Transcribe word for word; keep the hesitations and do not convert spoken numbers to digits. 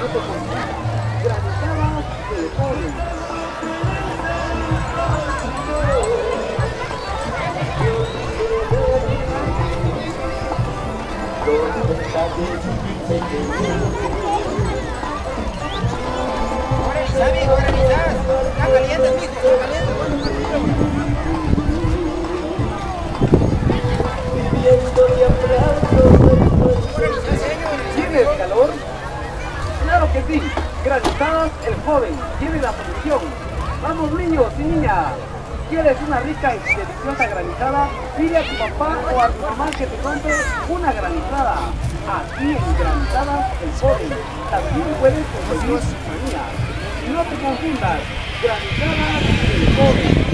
te confundas. Granizadas el joven. Amigo, organizadas. Está caliente, mijo, está caliente. ¿Tienes calor? Claro que sí. Granizadas el joven. Tiene la solución. Vamos niños y niñas. ¿Quieres una rica y deliciosa granizada? Pide a tu papá o a tu mamá que te compre una granizada. Aquí en Granizadas el joven. También puedes conseguir manía. Y no te confundas. Granizadas el joven.